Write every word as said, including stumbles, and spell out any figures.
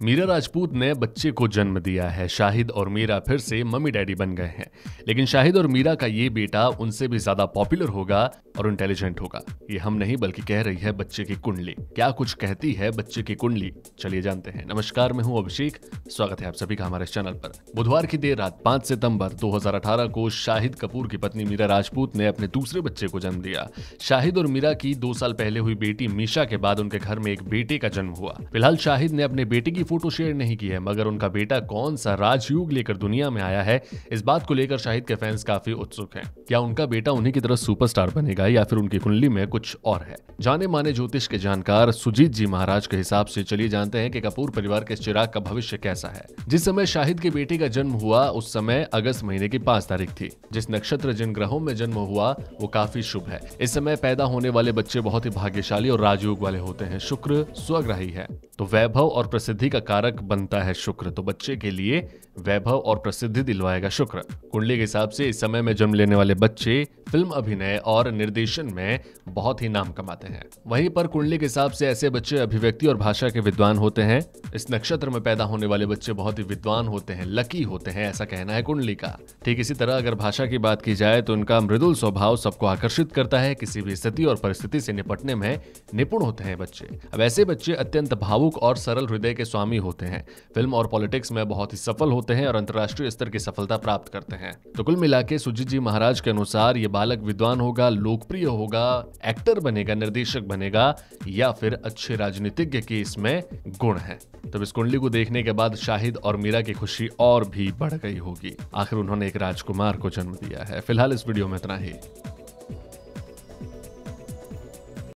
मीरा राजपूत ने बच्चे को जन्म दिया है। शाहिद और मीरा फिर से मम्मी डैडी बन गए हैं। लेकिन शाहिद और मीरा का ये बेटा उनसे भी ज्यादा पॉपुलर होगा और इंटेलिजेंट होगा। ये हम नहीं बल्कि कह रही है बच्चे की कुंडली। क्या कुछ कहती है बच्चे की कुंडली, चलिए जानते हैं। नमस्कार, मैं हूं अभिषेक, स्वागत है आप सभी का हमारे चैनल पर। बुधवार की देर रात पांच सितंबर दो हज़ार अठारह को शाहिद कपूर की पत्नी मीरा राजपूत ने अपने दूसरे बच्चे को जन्म दिया। शाहिद और मीरा की दो साल पहले हुई बेटी मीशा के बाद उनके घर में एक बेटे का जन्म हुआ। फिलहाल शाहिद ने अपने बेटे की फोटो शेयर नहीं की है, मगर उनका बेटा कौन सा राजयुग लेकर दुनिया में आया है, इस बात को लेकर शाहिद के फैंस काफी उत्सुक हैं। क्या उनका बेटा उन्हीं की तरह सुपरस्टार बनेगा या फिर उनकी कुंडली में कुछ और है? जाने माने ज्योतिष के जानकार सुजीत जी महाराज के हिसाब से चलिए जानते हैं कि कपूर परिवार के चिराग का भविष्य कैसा है। जिस समय शाहिद के बेटे का जन्म हुआ उस समय अगस्त महीने की पांच तारीख थी। जिस नक्षत्र जिन ग्रहों में जन्म हुआ वो काफी शुभ है। इस समय पैदा होने वाले बच्चे बहुत ही भाग्यशाली और राजयोग वाले होते हैं। शुक्र स्वग्रही है तो वैभव और प्रसिद्धि का कारक बनता है शुक्र, तो बच्चे के लिए वैभव और प्रसिद्धि दिलवाएगा शुक्र। कुंडली के हिसाब से इस समय में जन्म लेने वाले बच्चे फिल्म अभिनय और निर्देशन में बहुत ही नाम कमाते हैं। वहीं पर कुंडली के हिसाब से ऐसे बच्चे अभिव्यक्ति और भाषा के विद्वान होते हैं। इस नक्षत्र में पैदा होने वाले बच्चे बहुत ही विद्वान होते हैं, लकी होते हैं, ऐसा कहना है कुंडली का। ठीक इसी तरह अगर भाषा की बात की जाए तो उनका मृदुल स्वभाव सबको आकर्षित करता है। किसी भी स्थिति और परिस्थिति से निपटने में निपुण होते हैं बच्चे। अब ऐसे बच्चे अत्यंत भावुक और सरल हृदय के स्वामी होते हैं। फिल्म और पॉलिटिक्स में बहुत ही सफल होते हैं और अंतर्राष्ट्रीय स्तर की सफलता प्राप्त करते हैं। तो कुल मिला के सुजीत जी महाराज के अनुसार ये बालक विद्वान होगा, लोकप्रिय होगा, एक्टर बनेगा, निर्देशक बनेगा या फिर अच्छे राजनीतिज्ञ के इसमें गुण है। तब इस कुंडली को देखने के बाद शाहिद और मीरा की खुशी और भी बढ़ गई होगी। आखिर उन्होंने एक राजकुमार को जन्म दिया है। फिलहाल इस वीडियो में इतना ही।